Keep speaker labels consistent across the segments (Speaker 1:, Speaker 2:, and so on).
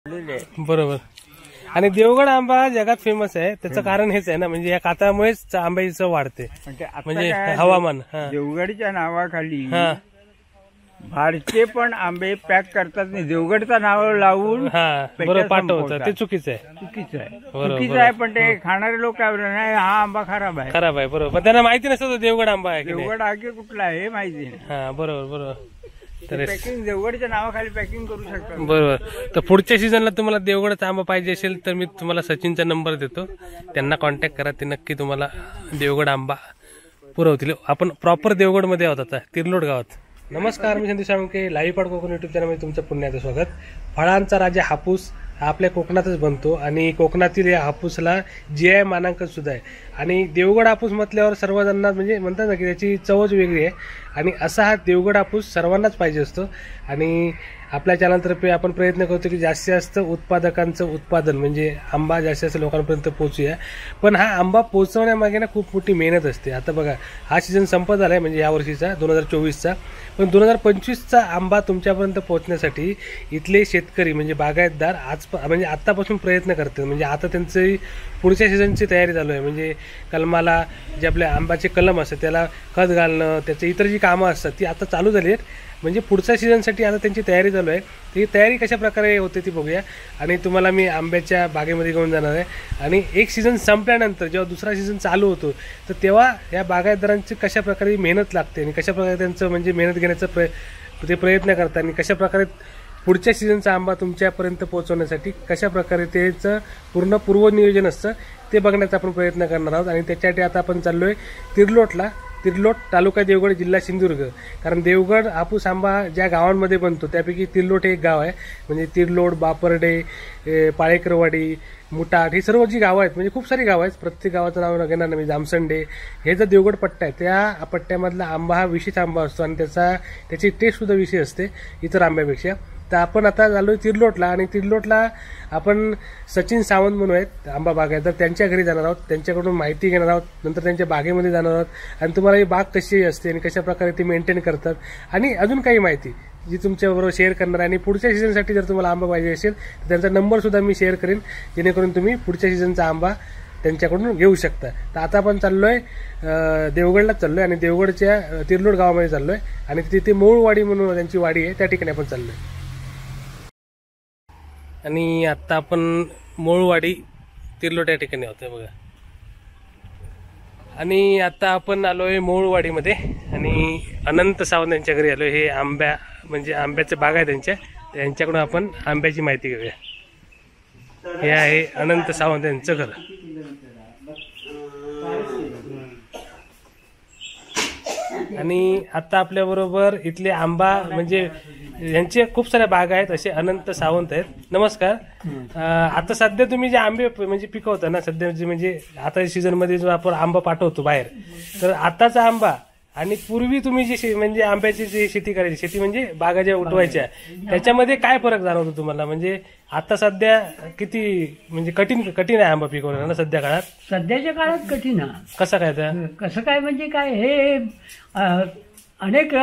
Speaker 1: बरोबर. आणि देवगड आंबा जगात फेमस आहे, त्याचं कारण हेच आहे ना, म्हणजे या कातळामुळेच आंब्याची चव वाढते, म्हणजे हवामान.
Speaker 2: देवगडच्या नावाखाली बाहेरचे पण आंबे पॅक करतात नाही, देवगडचं नाव लावून
Speaker 1: बरोबर पाठवतात, ते चुकीचं आहे.
Speaker 2: चुकीचं आहे पण ते खाणारे लोक काय बोलणार, नाही हा आंबा खराब आहे.
Speaker 1: बरोबर. पण त्यांना माहिती नसतं देवगड आंबा आहे.
Speaker 2: देवगड आगे कुठला आहे हे माहिती नाही.
Speaker 1: बरोबर.
Speaker 2: पॅकिंग देवगडच्या नावाखाली पॅकिंग करू शकतात.
Speaker 1: बरोबर. तर पुढच्या सीझनला तुम्हाला देवगडचा आंबा पाहिजे असेल तर मी तुम्हाला सचिनचा नंबर देतो, त्यांना कॉन्टॅक्ट करा, ते नक्की तुम्हाला देवगड आंबा पुरवतील. आपण प्रॉपर देवगडमध्ये आहोत आता, तिरलोट गावात. नमस्कार, मी संदीप साळुंखे, लाईव्ह पाड कोकण युट्यूब चॅनलमध्ये तुमचं पुन्हा एकदा स्वागत. फळांचा राजा हापूस हा आपल्या कोकणातच बनतो आणि कोकणातील या हापूसला GI मानांकन सुद्धा आहे. आणि देवगड हापूस म्हटल्यावर सर्वजणांना म्हणजे म्हणतात ना की त्याची चवच वेगळी आहे, आणि असा हा देवगड हापूस सर्वांनाच पाहिजे असतो. आणि आपल्या चॅनलतर्फे आपण प्रयत्न करतो की जास्तीत जास्त उत्पादकांचं उत्पादन म्हणजे आंबा जास्तीत जास्त लोकांपर्यंत पोहोचूया. पण हा आंबा पोहोचवण्यामागे ना खूप मोठी मेहनत असते. आता बघा, हा सीझन संपत आला आहे म्हणजे यावर्षीचा 2024चा, पण 2025चा आंबा तुमच्यापर्यंत पोहोचण्यासाठी इथले शेतकरी म्हणजे बागायतदार म्हणजे आत्तापासून प्रयत्न करतात. म्हणजे आता त्यांची पुढच्या सीझनची तयारी चालू आहे. म्हणजे कलमाला जे आपले आंब्याचे कलम असतात त्याला खत घालणं, त्याची इतर जी कामं असतात ती आता चालू झाली आहेत. म्हणजे पुढच्या सीझनसाठी आता त्यांची तयारी चालू आहे. ही तयारी कशा प्रकारे होते ती बघूया, आणि तुम्हाला मी आंब्याच्या बागेमध्ये घेऊन जाणार आहे. आणि एक सीझन संपल्यानंतर जेव्हा दुसरा सीझन चालू होतो तर तेव्हा या बागायतदारांची कशा प्रकारे मेहनत लागते आणि कशा प्रकारे त्यांचं म्हणजे मेहनत घेण्याचा ते प्रयत्न करतात, आणि कशा प्रकारे पुढच्या सीझनचा आंबा तुमच्यापर्यंत पोहोचवण्यासाठी कशा प्रकारे त्याचं पूर्ण पूर्वनियोजन असतं ते बघण्याचा आपण प्रयत्न करणार आहोत. आणि त्याच्यासाठी आता आपण चाललो आहे तिरलोट तालुका देवगड जिल्हा सिंधुदुर्ग. कारण देवगड हापूस आंबा ज्या गावांमध्ये बनतो त्यापैकी तिरलोट हे एक गाव आहे. म्हणजे तिरलोट, बापर्डे, पाळेकरवाडी, मुटाट ही सर्व जी गावं आहेत, म्हणजे खूप सारी गावं आहेत, प्रत्येक गावाचं नाव घेणार नाही. जामसंडे हे जर देवगड पट्टा आहे, त्या पट्ट्यामधला आंबा हा विशेष आंबा असतो आणि त्याची टेस्ट सुद्धा विशेष असते इतर आंब्यापेक्षा. तर आपण आता झालो तिरलोटला, आणि तिरलोटला आपण सचिन सावंत म्हणून आहेत आंबा बागायतदार, त्यांच्या घरी जाणार आहोत, त्यांच्याकडून माहिती घेणार आहोत, नंतर त्यांच्या बागेमध्ये जाणार आहोत, आणि तुम्हाला ही बाग कशी असते आणि कशा प्रकारे ती मेंटेन करतात आणि अजून काही माहिती जी तुमच्याबरोबर शेअर करणार आहे. आणि पुढच्या सीझनसाठी जर तुम्हाला आंबा पाहिजे असेल तर त्यांचा नंबर सुद्धा मी शेअर करेन, जेणेकरून तुम्ही पुढच्या सीझनचा आंबा त्यांच्याकडून घेऊ शकता. तर आता आपण चाललोय देवगडला चाललोय, आणि देवगडच्या तिरलोट गावामध्ये चाललोय, आणि तिथे मौळवाडी म्हणून त्यांची वाडी आहे, त्या ठिकाणी आपण चाललोय. आणि आता आपण मौळवाडी तिरलोट या ठिकाणी होतोय बघा. आणि आता आपण आलोय मौळवाडीमध्ये, आणि अनंत सावंत यांच्या घरी आलोय. हे म्हणजे आंब्याचे बाग आहे त्यांच्याकडून आपण आंब्याची माहिती घेऊया. हे आहे अनंत सावंत यांचं घर. आणि आता आपल्या बरोबर इथले आंबा म्हणजे यांचे खूप साऱ्या बागा आहेत, असे अनंत सावंत आहेत. नमस्कार. आता सध्या तुम्ही जे आंबे म्हणजे पिकवता ना, सध्या म्हणजे आता सीझन मध्ये जो आपण आंबा पाठवतो बाहेर, तर आताचा आंबा आणि पूर्वी तुम्ही जी म्हणजे आंब्याची जी शेती करायची, शेती म्हणजे बागा ज्या उठवायच्या, त्याच्यामध्ये काय फरक जाणवतो तुम्हाला? म्हणजे आता सध्या किती म्हणजे कठीण आहे आंबा पिकवणं ना सध्या काळात?
Speaker 3: सध्याच्या काळात कठीण आहे.
Speaker 1: कसं काय
Speaker 3: म्हणजे काय, हे अनेक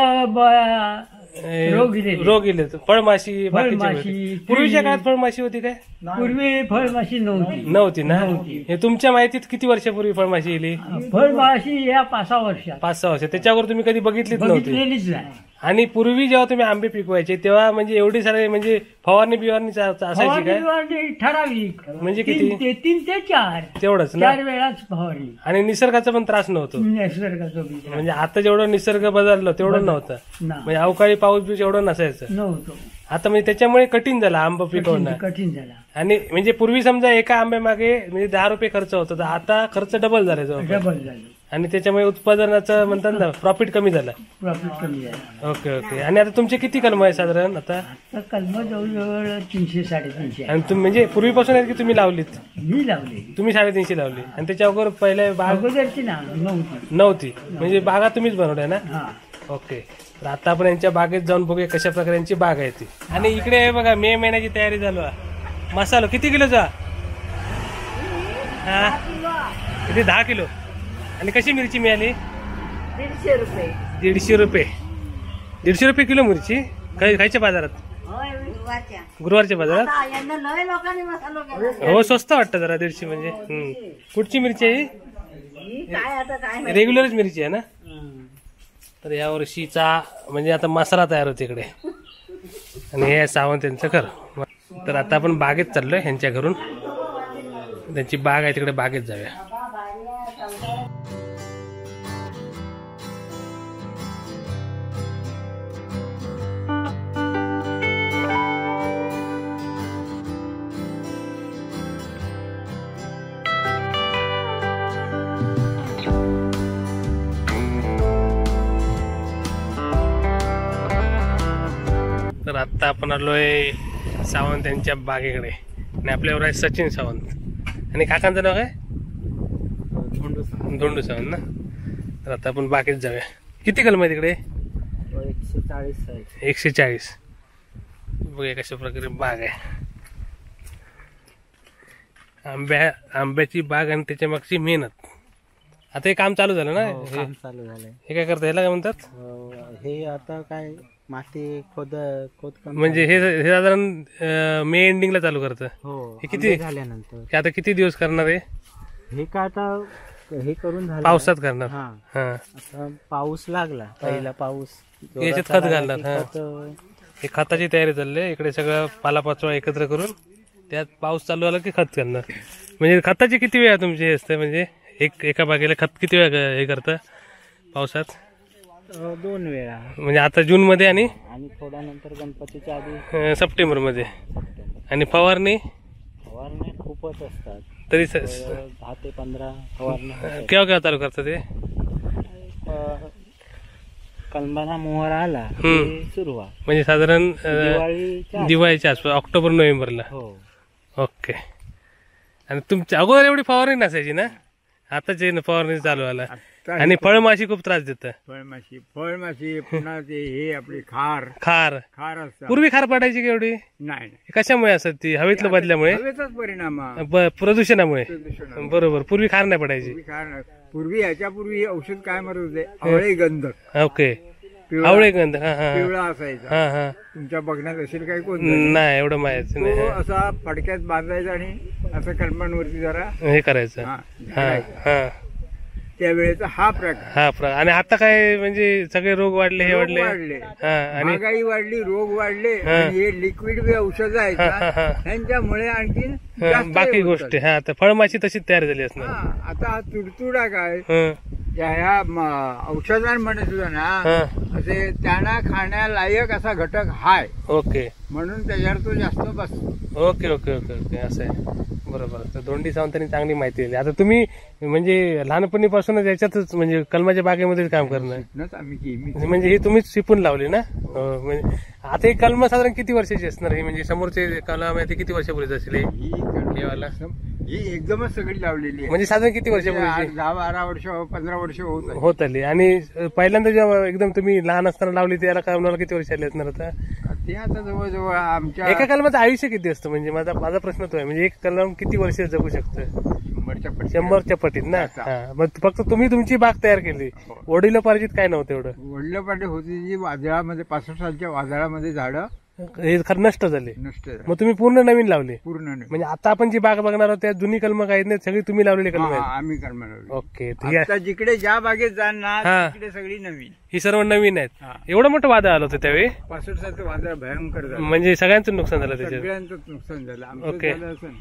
Speaker 1: रोग गेले, फळमाशी. पूर्वीच्या काळात फळमाशी होती काय?
Speaker 3: पूर्वी फळमाशी
Speaker 1: नव्हती ना? हे तुमच्या माहितीत किती वर्षापूर्वी फळमाशी येली?
Speaker 3: फळमाशी या 5-6 वर्ष.
Speaker 1: त्याच्यावर तुम्ही कधी बघितलीच
Speaker 3: नव्हती.
Speaker 1: आणि पूर्वी जेव्हा तुम्ही आंबे पिकवायचे तेव्हा म्हणजे एवढी सारे म्हणजे फवारणी असायची काय?
Speaker 3: ठराविक
Speaker 1: म्हणजे किती?
Speaker 3: 3 ते 4
Speaker 1: तेवढंच ना?
Speaker 3: 4 वेळाच फवारणी.
Speaker 1: आणि निसर्गाचा पण त्रास नव्हतो. म्हणजे आता जेवढं निसर्ग बदललं तेवढं नव्हतं. म्हणजे अवकाळी पाऊस बी एवढं नसायचं. आता म्हणजे त्याच्यामुळे कठीण झाला आंबा पिकवणं.
Speaker 3: कठीण झाला.
Speaker 1: आणि म्हणजे पूर्वी समजा एका आंब्यामागे म्हणजे 10 रुपये खर्च होता, तर आता खर्च डबल झाला. आणि त्याच्यामुळे उत्पादनाचं म्हणतात ना प्रॉफिट कमी झाला. ओके. आणि आता तुमचे किती कलम आहे साधारण? आता
Speaker 3: कलम जवळजवळ 300-350.
Speaker 1: आणि तुम्ही म्हणजे पूर्वीपासून आहेत की तुम्ही लावलीत?
Speaker 3: मी लावली.
Speaker 1: तुम्ही 350 लावली. आणि त्याच्या अगोदर पहिले बाग नव्हती, म्हणजे बागा तुम्हीच बनवल्या ना? ओके. तर आता आपण यांच्या बागेत जाऊन बघूया कशा प्रकारे यांची बाग आहे ती. आणि इकडे बघा मे महिन्याची तयारी चालू आहे. मसाला किती किलोचा? किती? 10 किलो. आणि कशी मिरची मिळाली?
Speaker 4: 150 रुपये.
Speaker 1: 150 रुपये. 150 रुपये किलो मिरची. खायच्या बाजारात गुरुवारच्या बाजारात
Speaker 4: यंदा लय लोकांनी मसालो केला.
Speaker 1: हो स्वस्त वाटतं जरा 150 म्हणजे कुठची मिरची आहे
Speaker 4: ही काय आता काय
Speaker 1: रेग्युलरच मिरची आहे ना. तर या वर्षीचा म्हणजे आता मसाला तयार होते इकडे आणि हे सावंत यांचं घर. तर आता आपण बागेत चाललोय ह्यांच्या घरून, त्यांची बाग आहे तिकडे, बागेत जाऊया. तर आत्ता आपण आलोय सावंत यांच्या बागेकडे आणि आपल्यावर आहे सचिन सावंत आणि काकांचं नाव काय धोंडू सावंत ना. तर आता आपण बागेत जाऊया. किती कलम आहे तिकडे? 140. बघूया कशा प्रकारे बाग आहे. आंब्याची बाग आणि त्याच्या मागची मेहनत. आता हे काम चालू झालं ना.
Speaker 5: काम चालू झालंय.
Speaker 1: हे काय करतात, ह्याला काय म्हणतात?
Speaker 5: हे आता काय माती खोदकाम
Speaker 1: म्हणजे हे साधारण मे एंडिंगला चालू करतं.
Speaker 5: हो.
Speaker 1: हे किती
Speaker 5: आंबे झाल्यानंतर
Speaker 1: हे आता किती दिवस करणार आहे?
Speaker 5: हे का आता हे करून झालं
Speaker 1: पावसात करणार.
Speaker 5: हा.
Speaker 1: हा
Speaker 5: आता पाऊस लागला, पहिला पाऊस
Speaker 1: याच्यात
Speaker 5: जोराचा
Speaker 1: खत
Speaker 5: लागला
Speaker 1: घालणार.
Speaker 5: की
Speaker 1: हा.
Speaker 5: खत,
Speaker 1: हे खताची तयारी चालली आहे. इकडे सगळं पालापाचोळा एकत्र करून त्यात पाऊस चालू आला की खत करणार. म्हणजे खताची किती वेळा तुमची हे असते? म्हणजे एका बागेला खत किती वेळा हे करतं पावसात?
Speaker 5: 2 वेळा
Speaker 1: म्हणजे आता जून मध्ये आणि
Speaker 5: थोड्या नंतर गणपतीच्या आधी
Speaker 1: सप्टेंबर मध्ये. आणि फवारणी
Speaker 5: फवारण्या खूपच असतात.
Speaker 1: तरी
Speaker 5: 10 ते 15 फवारण्या.
Speaker 1: केव्हा चालू करतात ते?
Speaker 5: कलमाला मोहर आला की सुरुवात.
Speaker 1: म्हणजे साधारण दिवाळीच्या आसपास ऑक्टोबर नोव्हेंबरला.
Speaker 5: हो.
Speaker 1: ओके. आणि तुमच्या अगोदर एवढी फवारणी नसायची ना? आताच फवारणी चालू आला. आणि फळमाशी खूप त्रास देतं.
Speaker 2: फळमाशी पुन्हा ते हे आपली खार असतात.
Speaker 1: पूर्वी खार पडायची की एवढी?
Speaker 2: नाही
Speaker 1: कशामुळे असत ती? हवेतलं बदल्यामुळे,
Speaker 2: हवेचाच परिणाम हा.
Speaker 1: प्रदूषणामुळे. बरोबर. पूर्वी खार नाही पडायची.
Speaker 2: पूर्वी ह्याच्यापूर्वी औषध काय म्हणत होते? आवळे गंध.
Speaker 1: ओके. आवळे गंध. हा हा
Speaker 2: पिवळा असायचा.
Speaker 1: हा हा.
Speaker 2: तुमच्या बघण्यात असेल काही कोण
Speaker 1: नाही एवढं माहिती
Speaker 2: तो
Speaker 1: नाही.
Speaker 2: असा फडक्यात बांधायचा आणि असं कलमांवरती जरा
Speaker 1: हे करायचं.
Speaker 2: हा,
Speaker 1: हा हा
Speaker 2: त्यावेळेचा हा प्रकार.
Speaker 1: आणि आता काय म्हणजे सगळे रोग वाढले, हे वाढले. हा. आणि
Speaker 2: महागाई वाढली, रोग वाढले आणि हे लिक्विड औषध आहेत ना, त्यांच्यामुळे आणखी
Speaker 1: बाकी गोष्टी. हा. तर फळमाशी तशीच तयार झाली असणार.
Speaker 2: आता हा तुडतुडा काय
Speaker 1: हं.
Speaker 2: ह्या औषधांमध्ये सुद्धा ना असे त्यांना खाण्यालायक असा घटक हाय.
Speaker 1: ओके.
Speaker 2: म्हणून त्याच्यावर तो जास्त बसतो.
Speaker 1: Okay okay okay okay. असं आहे. बरोबर. तर धोंडी सावंतांनी चांगली माहिती दिली. आता तुम्ही म्हणजे लहानपणीपासूनच याच्यातच म्हणजे कलमाच्या बागेमध्ये काम करणार म्हणजे हे तुम्हीच शिपून लावली ना? म्हणजे आता ही कलम साधारण किती वर्षाची असणार? ही म्हणजे समोरचे कलम आहे ते किती वर्षापूर्वीच असेल?
Speaker 2: ही एकदमच सगळी लावलेली आहे.
Speaker 1: म्हणजे साधारण किती वर्षापूर्वी?
Speaker 2: 10-12 वर्ष 15 वर्ष
Speaker 1: होत आली. आणि पहिल्यांदा जेव्हा एकदम तुम्ही लहान असताना लावली त्याला कलमाला किती वर्ष आली असणार? आता
Speaker 2: ते आता जवळजवळ आमच्या
Speaker 1: एका कलमाचं आयुष्य किती असतं? म्हणजे माझा प्रश्न तो आहे, म्हणजे एक कलम किती वर्ष जगू शकतं? 100च्या पटीत ना. मग फक्त तुम्ही तुमची बाग तयार केली, वडिलोपार्जित काय नव्हतं एवढं?
Speaker 2: वडिलोपार्जित होती जी वादळामध्ये 65 सालच्या वादळामध्ये झाडं
Speaker 1: हे खरं नष्ट झाले. मग तुम्ही पूर्ण नवीन लावले?
Speaker 2: पूर्ण नवीन.
Speaker 1: म्हणजे आता आपण जी बाग बघणार आहोत त्या जुनी कलम काही नाही, सगळी तुम्ही लावलेली कलम आहेत?
Speaker 2: आम्ही कलम लावली.
Speaker 1: ओके.
Speaker 2: आता जिकडे ज्या बागेत जाणार तिकडे सगळी नवीन.
Speaker 1: ही सर्व नवीन आहेत. एवढं मोठं वादळ आलं होतं त्यावेळी?
Speaker 2: 65 सालचं वादळ भयंकर झालं.
Speaker 1: म्हणजे सगळ्यांचं नुकसान झालं त्याच्यात?
Speaker 2: सगळ्यांचंच नुकसान झालं.
Speaker 1: ओके.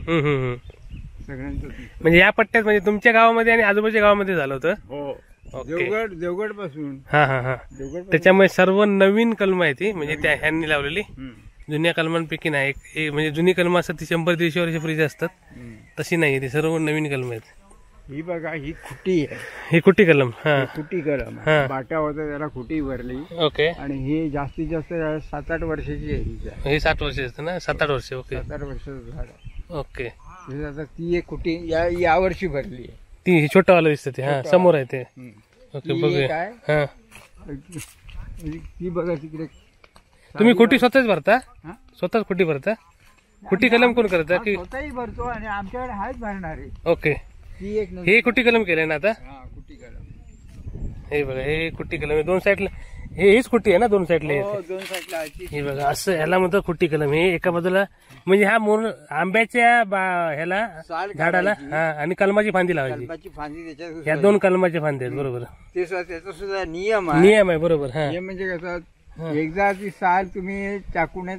Speaker 2: सगळ्यांचं.
Speaker 1: म्हणजे या पट्ट्यात म्हणजे तुमच्या गावामध्ये आणि आजूबाजूच्या गावामध्ये झालं होतं?
Speaker 2: हो. देवगड पासून.
Speaker 1: हा हा हा. त्याच्यामुळे सर्व नवीन कलम आहे ती, म्हणजे त्या ह्यांनी लावलेली. जुन्या कलमांपैकी नाही. म्हणजे जुनी कलम असतात ती 100-150 वर्षापूर्वीची असतात, तशी नाही. ती सर्व नवीन कलम आहेत.
Speaker 2: ही बघा, ही खुटी आहे.
Speaker 1: ही खुटी कलम. हा.
Speaker 2: खुटी कलम. बाट्या होत्या त्याला खुटी भरली. ओके. आणि ही जास्तीत जास्त 7-8 वर्षाची आहे.
Speaker 1: ही 7 वर्ष असते ना? 7-8 वर्ष. ओके.
Speaker 2: 7-8 वर्षाचं झाड.
Speaker 1: ओके.
Speaker 2: आता ती एक खुटी या वर्षी भरली आहे.
Speaker 1: ती छोटंवालं दिसतं ते. हा, समोर आहे ते. ओके. बघूया.
Speaker 2: काय
Speaker 1: हा.
Speaker 2: ती बघा तिकडे.
Speaker 1: तुम्ही खुटी स्वतःच भरता? स्वतःच खुटी भरता? खुटी कलम कोण करता? की
Speaker 2: स्वतःही भरतो आणि आमच्याकडे आहेच भरणारे.
Speaker 1: ओके.
Speaker 2: ती एक
Speaker 1: हे खुटी कलम केलंय ना आता?
Speaker 2: खुटी कलम.
Speaker 1: हे बघा, हे खुटी कलम. 2 साईडला हेच खुटी आहे ना दोन साईडला
Speaker 2: हो, दोन साईडला अशी
Speaker 1: हे बघा असं ह्याला म्हणतो खुटी कलम. हे एका बाजूला म्हणजे हा आंब्याच्या ह्याला
Speaker 2: साल
Speaker 1: झाडाला हा आणि कलमाची फांदी लावायची.
Speaker 2: कलमाची फांदी त्याच्यात
Speaker 1: ह्या दोन कलमाच्या फांद्या आहेत बरोबर.
Speaker 2: त्याचा सुद्धा नियम आहे.
Speaker 1: नियम आहे बरोबर. हा
Speaker 2: नियम म्हणजे कसं, एकदा ती साल तुम्ही चाकूने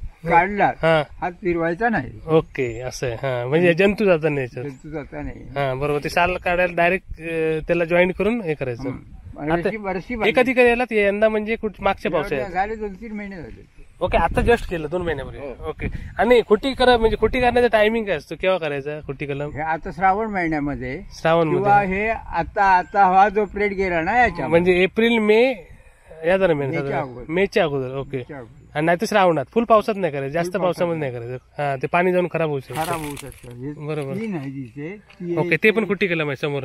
Speaker 2: काढला
Speaker 1: हा
Speaker 2: हात फिरवायचा नाही,
Speaker 1: ओके असं आहे. हा म्हणजे जंतू जातात नाही याच्यात.
Speaker 2: जंतू जाता नाही.
Speaker 1: हा बरोबर. ते साल काढायला डायरेक्ट त्याला जॉईन करून हे करायचं.
Speaker 2: आणि
Speaker 1: आता
Speaker 2: अशी बरशी
Speaker 1: हे कधी करायला यंदा म्हणजे मागच्या पावसाळ्यात.
Speaker 2: झाले 2-3 महिने झाले.
Speaker 1: ओके आता जस्ट केलं 2 महिन्यापूर्वी. ओके. आणि खुटी करा म्हणजे खुटी करण्याचा टायमिंग काय असतो, केव्हा करायचा खुटी कलम?
Speaker 2: हे आता श्रावण महिन्यामध्ये
Speaker 1: श्रावण
Speaker 2: किंवा
Speaker 1: मध्ये
Speaker 2: हे आता हा जो प्लेट गेला ना याच्या
Speaker 1: म्हणजे एप्रिल मे या दरम्यान
Speaker 2: मेच्या
Speaker 1: साधारण.
Speaker 2: अगोदर.
Speaker 1: मेच्या अगोदर. ओके. आणि नाही तर श्रावणात फुल पावसात नाही करायचं, जास्त पावसामध्ये नाही करायचं. हा ते पाणी जाऊन खराब होऊ शकतं.
Speaker 2: खराब होऊ शकतं. हे
Speaker 1: बरोबर.
Speaker 2: तीन आहे तिथे ती
Speaker 1: ओके. ते पण खुटी कलम आहे समोर.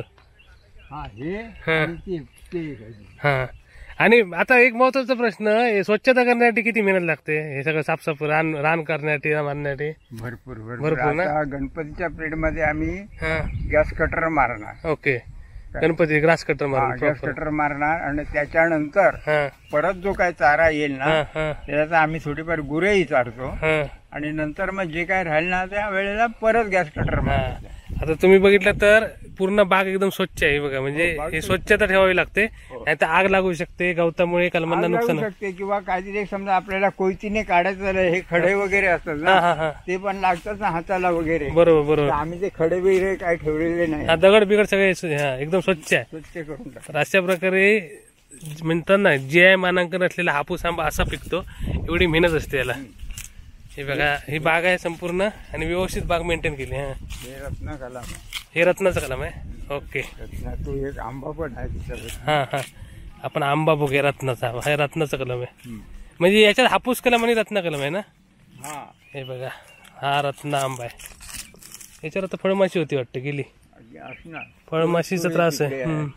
Speaker 2: हा हे
Speaker 1: हा.
Speaker 2: आणि ते एक आहे.
Speaker 1: हा. आणि आता एक महत्वाचा प्रश्न, हे स्वच्छता करण्यासाठी किती मेहनत लागते? हे सगळं साफसाफ रान करण्यासाठी मारण्यासाठी
Speaker 2: भरपूर
Speaker 1: भरपूर ना?
Speaker 2: आता गणपतीच्या प्लेट मध्ये आम्ही
Speaker 1: हा.
Speaker 2: गॅस कटर मारणार.
Speaker 1: ओके. गणपती ग्रास कटर मारून
Speaker 2: गॅस कटर मारणार आणि त्याच्यानंतर
Speaker 1: हा
Speaker 2: परत जो काय चारा येईल ना
Speaker 1: हा हा
Speaker 2: त्याच्यात आम्ही थोडीफार गुरेही चारतो
Speaker 1: हा
Speaker 2: आणि नंतर मग जे काय राहील ना त्या वेळेला परत गॅस कटर मारायचं.
Speaker 1: आता तुम्ही बघितलं तर पूर्ण बाग एकदम स्वच्छ आहे बघा. म्हणजे
Speaker 2: हो, बाग
Speaker 1: हे स्वच्छता ठेवावी लागते, नाही तर आग लागू शकते, गवतामुळे कलमांना
Speaker 2: आग लागू
Speaker 1: नुकसान.
Speaker 2: शकते किंवा काहीतरी एक समजा आपल्याला कोयतीने काढायचं झालं, हे खडे वगैरे असतात
Speaker 1: हा
Speaker 2: ना
Speaker 1: हा हा
Speaker 2: ते पण लागतात ना हाताला वगैरे.
Speaker 1: बरोबर बरोबर.
Speaker 2: तर आम्ही ते खडे वगैरे काय ठेवलेले नाही,
Speaker 1: हा दगड बिगड सगळे हा एकदम स्वच्छ आहे.
Speaker 2: स्वच्छ करून टाकतो.
Speaker 1: तर अशा प्रकारे म्हणतात ना GI मानांकन असलेला हापूस आंबा असा पिकतो. एवढी मेहनत असते याला. हे बघा ही बाग आहे संपूर्ण आणि व्यवस्थित बाग मेंटेन केली. हा
Speaker 2: हे रत्न कलम आहे.
Speaker 1: हे रत्नाचं कलम आहे. ओके.
Speaker 2: रत्ना तो एक आंबा पण आहे त्याच्यावर.
Speaker 1: हा हा आपण आंबा बघूया रत्नाचा. हा रत्नाचा कलम आहे. म्हणजे याच्यात हापूस कलम आणि रत्ना कलम आहे ना.
Speaker 2: हा
Speaker 1: हे बघा हा रत्ना आंबा आहे. याच्यावर आता फळमाशी होती वाटतं गेली.
Speaker 2: असणार
Speaker 1: फळमाशीचा त्रास आहे.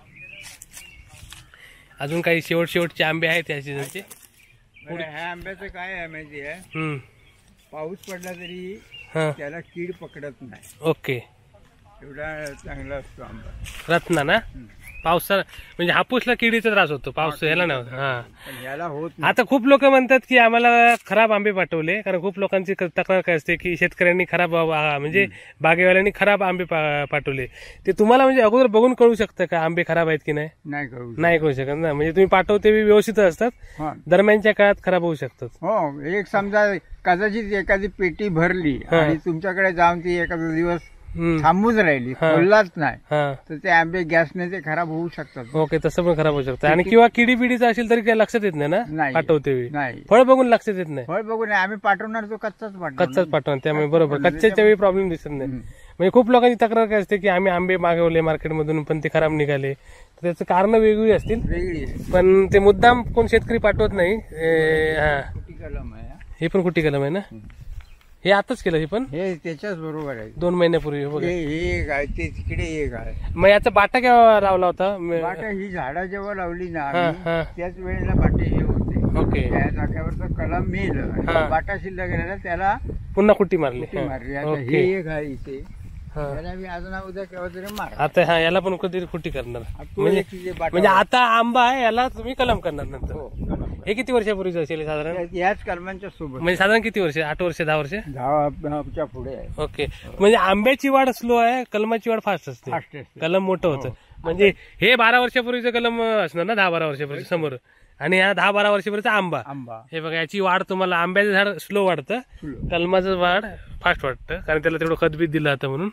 Speaker 1: अजून काही शेवटचे आंबे आहेत या सीझनचे.
Speaker 2: ह्या आंब्याचं काय आहे माहिती आहे, पाऊस पडला तरी
Speaker 1: हा
Speaker 2: त्याला कीड पकडत नाही,
Speaker 1: ओके.
Speaker 2: एवढा चांगला असतो आंबा.
Speaker 1: रत्ना ना. पावसा म्हणजे हापूसला किडीचा त्रास होतो, पाऊस ह्याला नाही होत. हा
Speaker 2: पण ह्याला होत
Speaker 1: आता खूप लोक म्हणतात की आम्हाला खराब आंबे पाठवले, कारण खूप लोकांची तक्रार काय असते की शेतकऱ्यांनी खराब म्हणजे बागेवाल्यांनी खराब आंबे पाठवले. ते तुम्हाला म्हणजे अगोदर बघून कळू शकतं का आंबे खराब आहेत की नाही?
Speaker 2: नाही करू
Speaker 1: नाही कळू शकत ना. म्हणजे तुम्ही पाठवते व्यवस्थित असतात,
Speaker 2: हा.
Speaker 1: दरम्यानच्या काळात खराब होऊ शकतात.
Speaker 2: हो एक समजा कदाचित एखादी पेटी भरली आणि तुमच्याकडे जाऊन ती एखादा दिवस थांबूच राहिली, खोललाच नाही, तर ते आंबे गॅसने ते खराब होऊ शकतात.
Speaker 1: ओके तसं पण खराब होऊ शकतं. आणि किंवा किडी पिडीचं असेल तरी काही लक्षात येत नाही ना
Speaker 2: नाही.
Speaker 1: पाठवते वेळी.
Speaker 2: नाही
Speaker 1: फळ बघून लक्षात येत नाही,
Speaker 2: फळ बघून आम्ही पाठवणार तो कच्चाच पाठवणार.
Speaker 1: कच्चाच पाठवणार. त्यामुळे बरोबर कच्च्याच्या वेळी प्रॉब्लेम दिसत नाही. म्हणजे खूप लोकांची तक्रार काय असते की आम्ही आंबे मागवले मार्केटमधून पण ते खराब निघाले. तर त्याचं कारण वेगळी असतील,
Speaker 2: वेगळी आहे.
Speaker 1: पण ते मुद्दाम कोण शेतकरी पाठवत नाही. हा
Speaker 2: कुटी कलम आहे.
Speaker 1: हे पण कुठी कलम आहे ना. हे आताच केलं हे पण
Speaker 2: हे त्याच्याच बरोबर आहे.
Speaker 1: 2 महिन्यापूर्वी बघा.
Speaker 2: हे एक आहे, ते तिकडे एक आहे.
Speaker 1: मग याचा बाटा केव्हा लावला होता?
Speaker 2: बाटा ही झाडं जेव्हा लावली ना
Speaker 1: हा,
Speaker 2: आम्ही,
Speaker 1: हा.
Speaker 2: त्याच वेळेला बाटे हे होते.
Speaker 1: ओके.
Speaker 2: त्या जागेवरचं कलम मेल
Speaker 1: हा.
Speaker 2: बाटा शिल्लक राहिला त्याला
Speaker 1: पुन्हा कुट्टी मारली.
Speaker 2: कुटी मारली. आता
Speaker 1: ओके.
Speaker 2: हे एक आहे इथे,
Speaker 1: हा.
Speaker 2: त्याला मी आज ना उद्या केव्हा तरी मार.
Speaker 1: आता हा याला पण कधी कुट्टी करणार.
Speaker 2: तो
Speaker 1: म्हणजे
Speaker 2: एक तिथे बाटा
Speaker 1: म्हणजे आता आंबा आहे याला तुम्ही कलम करणार नंतर.
Speaker 2: हो, कलम.
Speaker 1: हे किती वर्षापूर्वीच असेल साधारण?
Speaker 2: याच कलमांच्या सोबत
Speaker 1: म्हणजे साधारण किती वर्ष? 8 वर्ष 10 वर्ष?
Speaker 2: 10च्या पुढे आहे.
Speaker 1: ओके. म्हणजे आंब्याची वाढ स्लो आहे, कलमाची वाढ फास्ट असते.
Speaker 2: फास्ट असते.
Speaker 1: कलम मोठं होतं. म्हणजे हे 12 वर्षापूर्वीचं कलम असणार ना, 10-12 वर्षापूर्वी समोर, आणि हा 10-12 वर्षापूर्वीचा आंबा. हे बघा याची वाढ तुम्हाला, आंब्याचं झाड स्लो वाढतं, कलमाचं वाढ फास्ट वाटतं, कारण त्याला तेवढं खतबीत दिलं जातं म्हणून.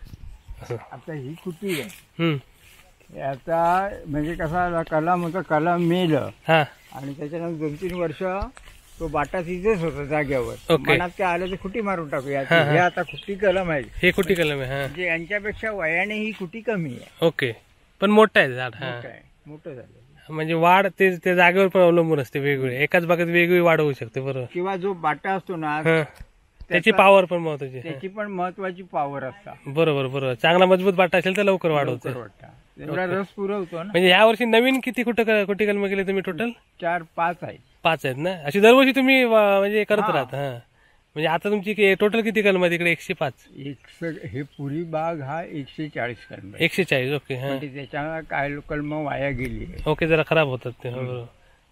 Speaker 2: आता ही कुटी आहे.
Speaker 1: हम्म.
Speaker 2: आता म्हणजे कसा कलम होता, कलम मेलं
Speaker 1: हा
Speaker 2: आणि त्याच्यानंतर 2-3 वर्ष तो बाटा तिथेच होता जाग्यावर.
Speaker 1: ओके.
Speaker 2: मनात काय आलं तर कुटी मारून टाकूया. हे आता कुटी कलम आहे,
Speaker 1: हे कुटी कलम आहे. हा
Speaker 2: म्हणजे यांच्यापेक्षा वयाने ही कुटी कमी आहे.
Speaker 1: ओके. पण मोठं आहे झाड. हा
Speaker 2: मोठं आहे, मोठं झालं.
Speaker 1: म्हणजे वाढ ते त्या जागेवर पण अवलंबून असते, वेगवेगळी एकाच बागेत वेगवेगळी वाढ होऊ शकते. बरोबर.
Speaker 2: किंवा जो बाटा असतो ना
Speaker 1: हा त्याची पॉवर पण महत्वाची.
Speaker 2: त्याची पण महत्वाची पॉवर असतात.
Speaker 1: बरोबर बरोबर. चांगला मजबूत बाटा असेल तर लवकर वाढ होते.
Speaker 2: एवढा रस पुरवतो ना.
Speaker 1: म्हणजे या वर्षी नवीन किती कुटी कलम केले तुम्ही टोटल?
Speaker 2: 4-5 आहेत.
Speaker 1: 5 आहेत ना. अशी दरवर्षी तुम्ही म्हणजे करत राहता. हा म्हणजे आता तुमची टोटल किती कलम आहे तिकडे? 105.
Speaker 2: हे पुरी बाग हा 140 कलम आहे.
Speaker 1: 140. ओके. हा
Speaker 2: म्हणजे त्याच्यामुळे काय कलम वाया गेली आहे.
Speaker 1: ओके. जरा खराब होतात ते. बरोबर.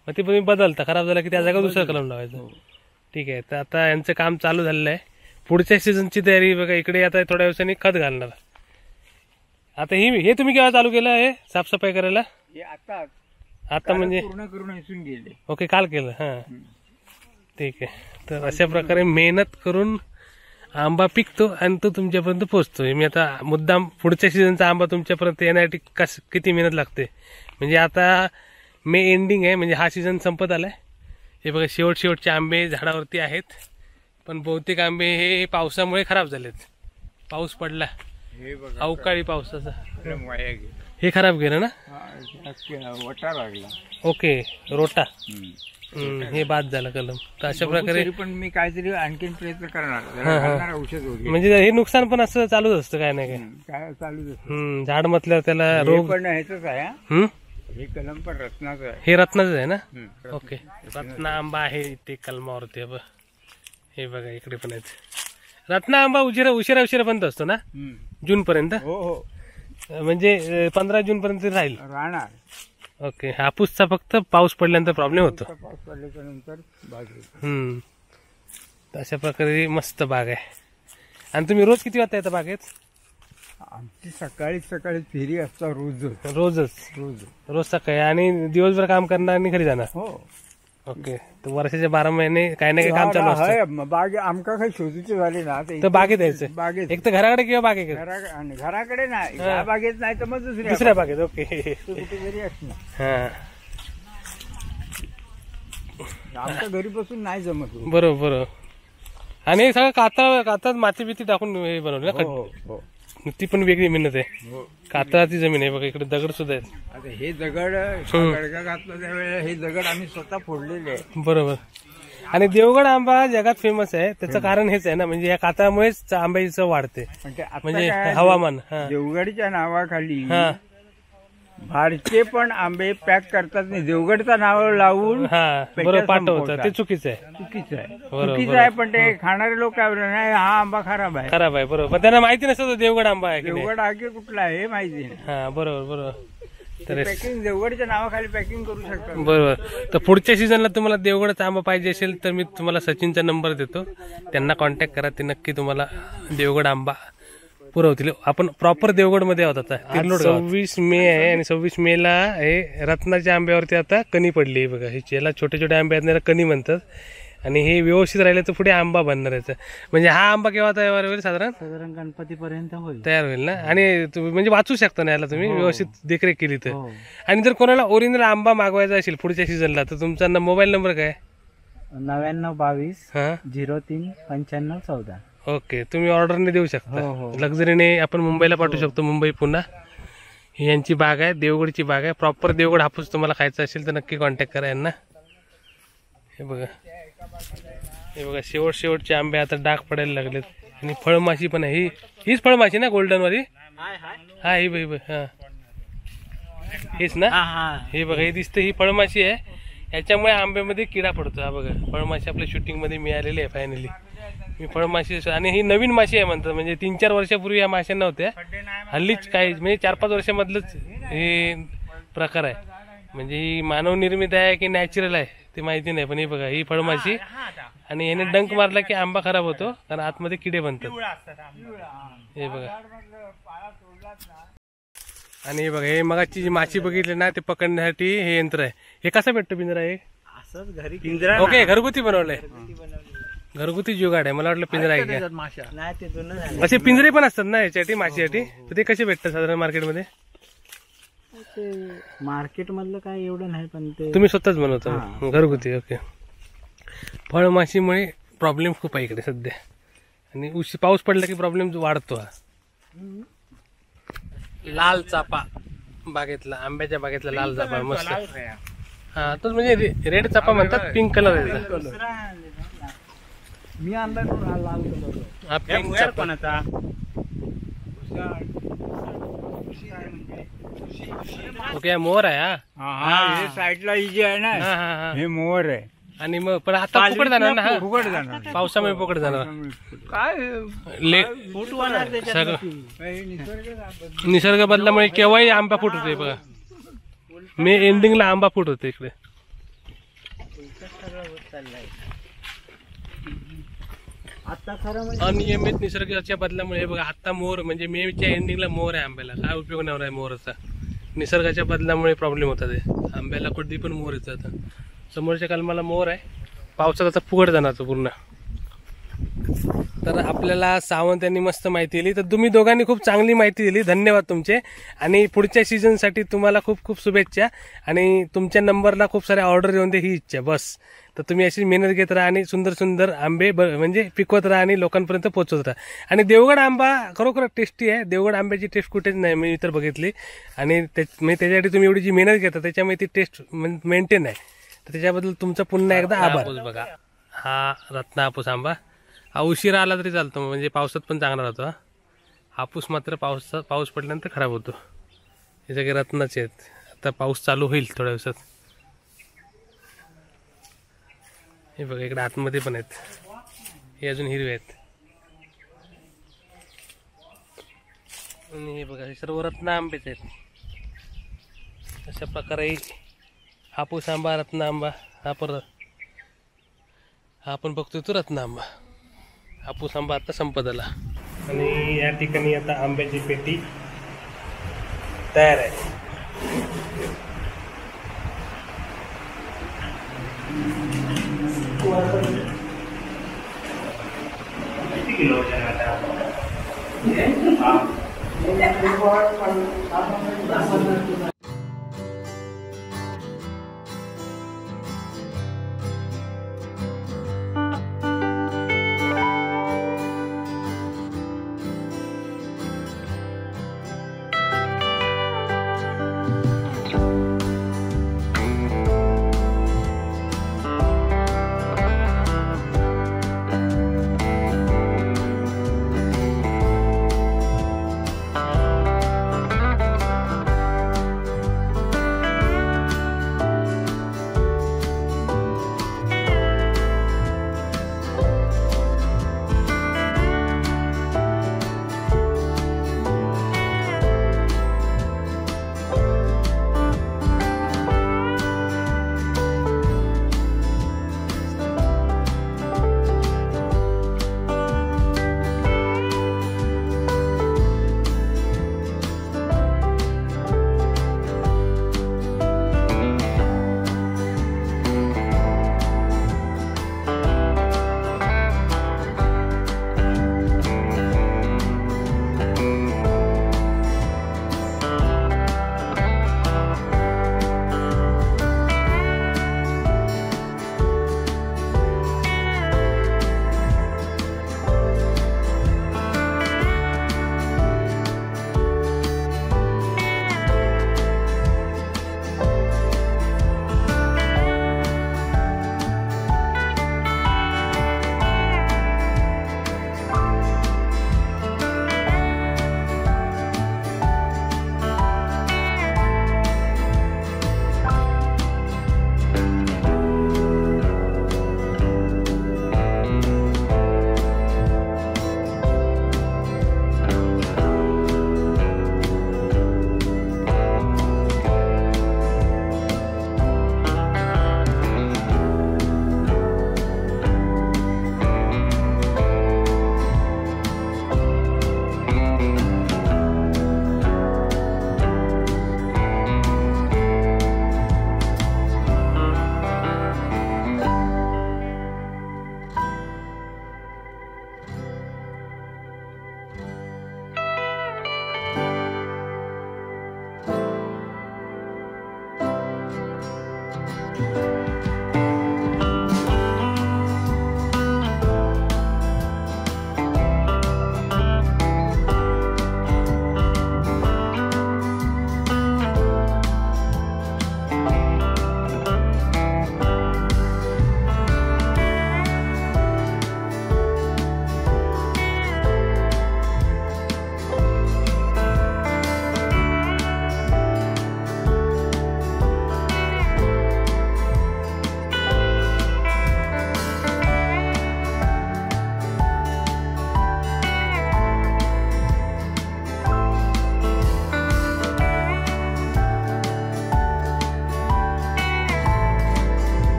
Speaker 1: मग ते तुम्ही बदलता, खराब झाला की त्या जागा दुसरा कलम लावायचं. ठीक आहे. तर आता यांचं काम चालू झालेलं आहे. पुढच्या सीझनची तयारी बघा. इकडे आता थोड्या दिवसांनी खत घालणार. आता हे तुम्ही केव्हा चालू केलं हे साफसफाई करायला?
Speaker 2: हे आता
Speaker 1: म्हणजे
Speaker 2: पूर्ण करून हेसून गेले.
Speaker 1: ओके, काल केलं. हा, ठीक आहे. तर अशा प्रकारे मेहनत करून आंबा पिकतो आणि तो तुमच्यापर्यंत पोहोचतो. मी आता मुद्दाम पुढच्या सीझनचा आंबा तुमच्यापर्यंत येण्यासाठी किती मेहनत लागते. म्हणजे आता मे एंडिंग आहे, म्हणजे हा सीझन संपत आलाय. हे बघा शेवटचे आंबे झाडावरती आहेत, पण बहुतेक आंबे हे पावसामुळे खराब झालेत. पाऊस पडला
Speaker 2: हे बघा
Speaker 1: अवकाळी पावसाचा,
Speaker 2: कलम वाया गेले.
Speaker 1: हे खराब गेलं ना.
Speaker 2: वटा लागला.
Speaker 1: ओके, रोटा. हे बाद झालं कलम. तर अशा प्रकारे
Speaker 2: पण मी काहीतरी आणखीन प्रयत्न करणार, जरा घालणार औषध वगैरे.
Speaker 1: म्हणजे हे नुकसान पण असं चालूच असतं काय नाही काय.
Speaker 2: काय चालूच असतं.
Speaker 1: झाड म्हटल्यावर त्याला रोग.
Speaker 2: पण ह्याच आहे हा.
Speaker 1: हम्म,
Speaker 2: हे कलम पण रत्नाचं आहे.
Speaker 1: हे रत्नाचं आहे ना. ओके, रत्ना आंबा आहे इथे कलमावरती. हे बघा इकडे पण आहेत. रत्ना आंबा उशिरापर्यंत असतो ना, जून पर्यंत.
Speaker 2: हो हो,
Speaker 1: म्हणजे 15 जून पर्यंत राहील.
Speaker 2: राहणार.
Speaker 1: ओके, हापूसचा फक्त पाऊस पडल्यानंतर प्रॉब्लेम होतो.
Speaker 2: पाऊस पडल्याच्या नंतर बाजू.
Speaker 1: अशा प्रकारे मस्त बाग आहे. आणि तुम्ही रोज किती वाजता येता बागेत?
Speaker 2: आमची सकाळी फेरी असता रोज
Speaker 1: सकाळी. आणि दिवसभर काम करणार आणि घरी जाणार.
Speaker 2: हो.
Speaker 1: ओके, तर वर्षाचे 12 महिने काही ना काही काम चालू असतं.
Speaker 2: बागे आमका काही शोधूचे झाले ना
Speaker 1: तर बागेत यायचं.
Speaker 2: बागेत
Speaker 1: एक तर घराकडे किंवा बागेकडे.
Speaker 2: घराकडे नाही, या बागेत नाही तर मग
Speaker 1: दुसऱ्या बागेत. ओके,
Speaker 2: कुठेतरी असणार.
Speaker 1: हा,
Speaker 2: आमच्या घरी बसून नाही जमत.
Speaker 1: बरोबर. आणि हे सगळं कातळात माती बिती टाकून हे बनवलं ना.
Speaker 2: हो.
Speaker 1: ती पण वेगळी मेहनत आहे. कातळाची जमीन आहे बघा. इकडे दगड सुद्धा आहेत.
Speaker 2: आता हे दगड गडगा घातला त्यावेळेला हे दगड आम्ही स्वतः फोडलेले आहे.
Speaker 1: बरोबर. आणि देवगड आंबा जगात फेमस आहे, त्याचं कारण हेच आहे ना, म्हणजे या कातळामुळेच आंब्याची चव वाढते. म्हणजे हवामान.
Speaker 2: देवगडच्या नावाखाली बाहेरचे पण आंबे पॅक करतात नाही, देवगडचं नाव लावून
Speaker 1: बरोबर पाठवतात. ते चुकीचं आहे.
Speaker 2: चुकीचं आहे. पण ते खाणारे लोक काय बोलणार, नाही हा आंबा खराब आहे.
Speaker 1: बरोबर. पण त्यांना माहिती नसतं देवगड आंबा आहे.
Speaker 2: देवगड आगे कुठला आहे हे माहिती नाही.
Speaker 1: हा, बरोबर. तर
Speaker 2: पॅकिंग देवगडच्या नावाखाली पॅकिंग करू शकतात.
Speaker 1: बरोबर. तर पुढच्या सीझनला तुम्हाला देवगडचा आंबा पाहिजे असेल तर मी तुम्हाला सचिनचा नंबर देतो, त्यांना कॉन्टॅक्ट करा. ते नक्की तुम्हाला देवगड आंबा पुरवतील. आपण प्रॉपर देवगड मध्ये आहोत आता. 26 मे आहे आणि 26 मेला हे रत्नाच्या आंब्यावरती आता कणी पडली बघा. ह्याला छोटे आंबे आहेत, कणी म्हणतात. आणि हे व्यवस्थित राहिले तर पुढे आंबा बनणार आहे. म्हणजे हा आंबा केव्हा तयार होईल? साधारण
Speaker 5: गणपतीपर्यंत होईल,
Speaker 1: तयार होईल ना. आणि म्हणजे वाचू शकता ना याला तुम्ही व्यवस्थित देखरेख केली तर. आणि जर कोणाला ओरिजिनल आंबा मागवायचा असेल पुढच्या सीझनला तर तुमचा मोबाईल नंबर काय?
Speaker 5: 9922039514.
Speaker 1: ओके, तुम्ही ऑर्डरने देऊ शकता. लक्झरीने आपण मुंबईला पाठवू शकतो. मुंबई पुन्हा ही यांची बाग आहे, देवगडची बाग आहे. प्रॉपर देवगड हापूस तुम्हाला खायचा असेल तर नक्की कॉन्टॅक्ट करा यांना. हे बघा शेवटचे आंबे आता डाग पडायला लागलेत. आणि फळमाशी पण आहे. हीच फळमाशी ना गोल्डन वाली? हा, ही बाई. हा, हेच ना. हे बघा, हे दिसतं ही फळमाशी आहे. याच्यामुळे आंब्यामध्ये किडा पडतो. हा बघा, फळमाशी आपल्या शूटिंग मध्ये मिळालेली आहे फायनली. मी फळमाशी. आणि ही नवीन माशी आहे म्हणतात. म्हणजे 3-4 वर्षापूर्वी या माश्या नव्हत्या. हल्लीच काही म्हणजे 4-5 वर्षामधलंच हे प्रकार आहे. म्हणजे ही मानव निर्मित आहे की नॅचरल आहे ते माहिती नाही. पण हे बघा, ही फळमाशी. आणि याने डंक मारला की आंबा खराब होतो, कारण आतमध्ये किडे बनतात. हे बघा. आणि हे बघा, हे मगाची जी माशी बघितली ना, ते पकडण्यासाठी हे यंत्र आहे. हे कसं भेटतं पिंजरा? आहे
Speaker 5: असंच घरी
Speaker 1: ओके, घरगुती बनवलंय. घरगुती जुगाड आहे. मला वाटलं पिंजरा आहे का.
Speaker 5: नाही, ते जुनं झालं.
Speaker 1: असे पिंजरे पण असतात ना याच्यासाठी माशीसाठी. तर ते कसे भेटतात साधारण मार्केटमध्ये?
Speaker 5: मार्केट मधलं काय एवढं नाही, पण ते
Speaker 1: तुम्ही स्वतःच बनवता घरगुती. ओके. फळमाशीमुळे प्रॉब्लेम खूप आहे इकडे सध्या. आणि पाऊस पडला की प्रॉब्लेम वाढतो. हा लाल चापा बागेतला, आंब्याच्या बागेतला लाल चापा मस्त. हा, तोच म्हणजे रेड चापा म्हणतात. पिंक कलर आहे.
Speaker 2: मी आणला लाल कलर.
Speaker 1: हा पिंक चापा. ओके, मोर आहे.
Speaker 2: हा, साईडला ही जी आहे ना, हे मोर आहे.
Speaker 1: आणि मग पण आता फुकट जाणार ना.
Speaker 2: फुकट जाणार,
Speaker 1: पावसामुळे फुकट जाणार.
Speaker 2: काय
Speaker 1: सगळं निसर्ग बदलामुळे केव्हाही आंबा फुट होते बघा. मे एंडिंगला आंबा फुट होते इकडे.
Speaker 5: चाललाय. आता खरं म्हणजे
Speaker 1: अनियमित निसर्गाच्या बदलामुळे हे बघा आता मोर म्हणजे मेच्या एंडिंगला मोर आहे आंब्याला. काय उपयोग नाही आहे मोराचा. निसर्गाच्या बदलामुळे प्रॉब्लेम होता ते आंब्याला. कधी पण मोर येतो. आता समोरच्या कलमाला मोर आहे. पावसात आता फुगड जाणार तो पूर्ण. तर आपल्याला सावंत यांनी मस्त माहिती दिली. तर तुम्ही दोघांनी खूप चांगली माहिती दिली. धन्यवाद तुमचे. आणि पुढच्या सीझनसाठी तुम्हाला खूप खूप शुभेच्छा. आणि तुमच्या नंबरला खूप सारे ऑर्डर येऊन दे ही इच्छा बस. तर तुम्ही अशी मेहनत घेत राहा आणि सुंदर सुंदर आंबे म्हणजे पिकवत राहा आणि लोकांपर्यंत पोहोचवत राहा. आणि देवगड आंबा खरोखर टेस्टी आहे. देवगड आंब्याची टेस्ट कुठेच नाही मी इतर बघितली. आणि त्याच्यासाठी तुम्ही एवढी जी मेहनत घेता त्याच्यामुळे ती टेस्ट मेंटेन आहे. तर त्याच्याबद्दल तुमचा पुन्हा एकदा आभार. बघा हा रत्ना हापूस आंबा. हा उशिरा आला तरी चालतो म्हणजे पावसात पण चांगला राहतो. हापूस मात्र पाऊस पडल्यानंतर खराब होतो. हे सगळे रत्नाचे आहेत. आता पाऊस चालू होईल थोड्या दिवसात. हे बघा इकडे आतमध्ये पण आहेत. हे अजून हिरवे आहेत. आणि हे बघा हे सर्व रत्न आंबेच आहेत. अशा प्रकारे हापूस आंबा, रत्न आंबा, हा आपण बघतोय तो रत्न आंबा. हापूस आंबा आता संपत आला. आणि या ठिकाणी आता आंब्याची पेटी तयार आहे. किती किलो आता?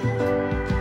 Speaker 1: धन्यवाद.